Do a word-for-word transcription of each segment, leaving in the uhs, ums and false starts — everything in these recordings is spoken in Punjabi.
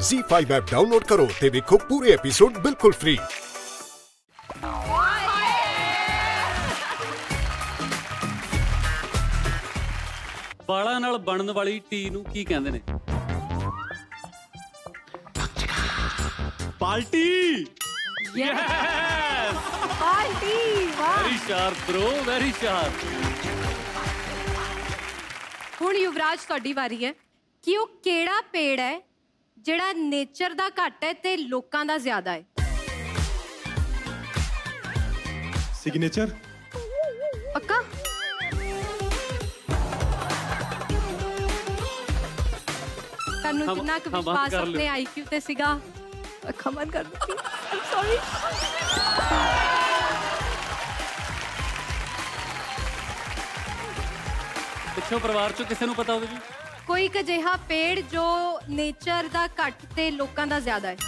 ज़ी फाइव ऐप डाउनलोड करो ते देखो पूरे एपिसोड बिल्कुल फ्री। ਵਾਲਾਂ ਨਾਲ ਬਣਨ ਵਾਲੀ ਟੀ ਨੂੰ ਕੀ ਕਹਿੰਦੇ ਨੇ? Party. Yes party. Very sharp bro, very sharp. ਹੁਣ ਯੁਵਰਾਜ ਤੁਹਾਡੀ ਵਾਰੀ ਹੈ ਕਿ ਉਹ ਕਿਹੜਾ ਪੇੜ ਹੈ ਜਿਹੜਾ ਨੇਚਰ ਦਾ ਘੱਟ ਹੈ ਤੇ ਲੋਕਾਂ ਦਾ ਜ਼ਿਆਦਾ ਹੈ? ਸਿਗਨੇਚਰ। ਪੱਕਾ? ਤੁਹਾਨੂੰ ਜਿੰਨਾ ਕੁ ਵਿਸ਼ਵਾਸ ਆਪਣੇ ਆਈਕਿਊ ਤੇ ਸੀਗਾ ਅੱਖਾਂ ਬੰਦ ਕਰ ਦਿੱਤੀ। I'm sorry. ਪਿੱਛੋਂ ਪਰਿਵਾਰ ਚੋਂ ਕਿਸੇ ਨੂੰ ਪਤਾ ਹੋਵੇ ਜੀ? ਕੋਈ ਇੱਕ ਅਜਿਹਾ ਪੇੜ ਜੋ ਨੇਚਰ ਦਾ ਘੱਟ ਤੇ ਲੋਕਾਂ ਦਾ ਜ਼ਿਆਦਾ ਹੈ।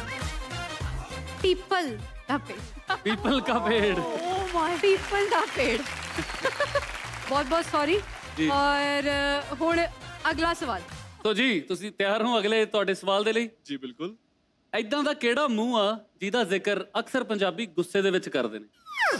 ਪੀਪਲ ਦਾ ਪੇੜ। ਪੀਪਲ ਦਾ ਪੇੜ। ਓ ਮਾਈ ਪੀਪਲ ਦਾ ਪੇੜ। ਬਹੁਤ ਬਹੁਤ ਸੌਰੀ। ਔਰ ਹੁਣ ਅਗਲਾ ਸਵਾਲ। ਤੋ ਜੀ ਤੁਸੀਂ ਤਿਆਰ ਹੋ ਅਗਲੇ ਤੁਹਾਡੇ ਸਵਾਲ ਦੇ ਲਈ? ਜੀ ਬਿਲਕੁਲ। ਐਦਾਂ ਦਾ ਕਿਹੜਾ ਮੂੰਹ ਆ ਜਿਹਦਾ ਜ਼ਿਕਰ ਅਕਸਰ ਪੰਜਾਬੀ ਗੁੱਸੇ ਦੇ ਵਿੱਚ ਕਰਦੇ ਨੇ?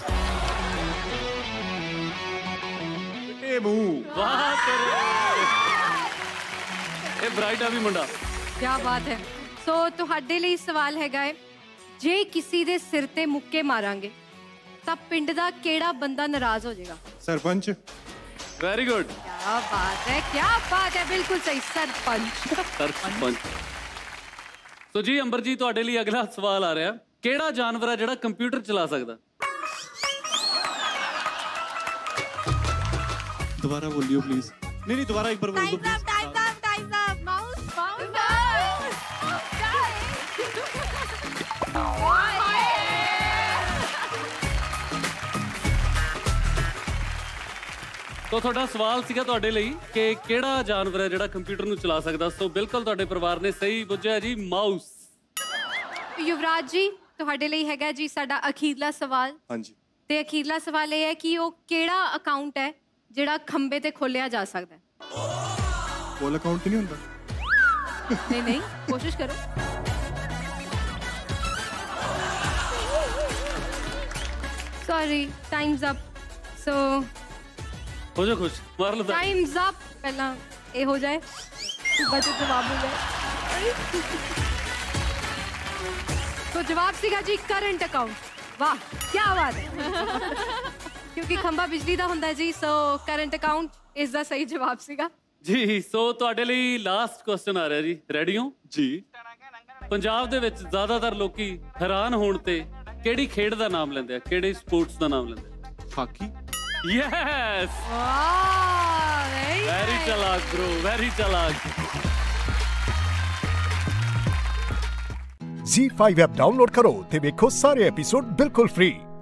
ਇਹ ਮੂੰਹ। ਵਾਹ ਤੇਰੇ। ਇਹ ਬ੍ਰਾਈਟ ਆ ਵੀ ਮੁੰਡਾ। ਕੀ ਬਾਤ ਹੈ। ਸੋ ਤੁਹਾਡੇ ਲਈ ਸਵਾਲ ਹੈਗਾ ਹੈ, ਜੇ ਕਿਸੇ ਦੇ ਸਿਰ ਤੇ ਮੁੱਕੇ ਮਾਰਾਂਗੇ ਤਾਂ ਪਿੰਡ ਦਾ ਕਿਹੜਾ ਬੰਦਾ ਨਾਰਾਜ਼ ਹੋ ਜਾਏਗਾ? ਸਰਪੰਚ। Very good. क्या बात है, क्या बात है, बिल्कुल सही। सरपंच। सरपंच। तो जी अंबर जी ਤੁਹਾਡੇ ਲਈ ਅਗਲਾ ਸਵਾਲ ਆ ਰਿਹਾ, ਕਿਹੜਾ ਜਾਨਵਰ ਹੈ ਜਿਹੜਾ ਕੰਪਿਊਟਰ ਚਲਾ ਸਕਦਾ? दोबारा बोलियो प्लीज। नहीं नहीं दोबारा एक बार बोल दो please. Time up, time up. Mouse, mouse. क्या है? तो ਤੁਹਾਡਾ ਸਵਾਲ ਸੀਗਾ ਤੁਹਾਡੇ ਲਈ ਕਿ ਕਿਹੜਾ ਜਾਨਵਰ ਹੈ ਜਿਹੜਾ ਕੰਪਿਊਟਰ ਨੂੰ ਚਲਾ ਸਕਦਾ? ਸੋ ਬਿਲਕੁਲ ਤੁਹਾਡੇ ਪਰਿਵਾਰ ਨੇ ਸਹੀ ਬੁੱਝਿਆ ਜੀ, ਮਾਊਸ। ਯੁਵਰਾਜ ਜੀ ਤੁਹਾਡੇ ਲਈ ਹੈਗਾ ਜੀ ਸਾਡਾ ਅਖੀਰਲਾ ਸਵਾਲ। ਹਾਂਜੀ। ਤੇ ਅਖੀਰਲਾ ਸਵਾਲ ਇਹ ਹੈ ਕਿ ਉਹ ਕਿਹੜਾ ਅਕਾਊਂਟ ਹੈ ਜਿਹੜਾ ਖੰਬੇ ਤੇ ਖੋਲਿਆ ਜਾ ਸਕਦਾ ਹੈ? ਕੋਲ ਅਕਾਊਂਟ ਨਹੀਂ ਹੁੰਦਾ। ਨਹੀਂ ਨਹੀਂ ਕੋਸ਼ਿਸ਼ ਕਰੋ। Sorry, Times up. ਸੋ ਹੋ ਜਾ ਖੁਸ਼, ਮਾਰ ਲਓ। Time's up. ਪਹਿਲਾਂ ਇਹ ਹੋ ਜਾਏ ਬਚੇ ਜਵਾਬ ਹੋ ਜਾਏ। तो जवाब सीगा जी करंट अकाउंट। वाह क्या बात है। क्योंकि खंबा बिजली ਦਾ ਹੁੰਦਾ ਜੀ, ਸੋ ਕਰੰਟ ਅਕਾਊਂਟ ਇਸ ਦਾ ਸਹੀ ਜਵਾਬ ਸੀਗਾ ਜੀ। ਸੋ ਤੁਹਾਡੇ ਲਈ ਲਾਸਟ ਕੁਐਸਚਨ ਆ ਰਿਹਾ ਜੀ, ਰੈਡੀ ਹੋ ਜੀ? ਪੰਜਾਬ ਦੇ ਵਿੱਚ ਜ਼ਿਆਦਾਤਰ ਲੋਕੀ ਹੈਰਾਨ ਹੋਣ ਤੇ ਕਿਹੜੀ ਖੇਡ ਦਾ ਨਾਮ ਲੈਂਦੇ ਆ, ਕਿਹੜੇ ਸਪੋਰਟਸ ਦਾ ਨਾਮ ਲੈਂਦੇ ਆ? ਹਾਕੀ। ਯੈਸ। ਵਾਹ ਵੈਰੀ ਚਾਲਾਕ ਬ్రో, ਵੈਰੀ ਚਾਲਾਕ। ज़ी फाइव ऐप डाउनलोड करो ते देखो सारे एपिसोड बिल्कुल फ्री।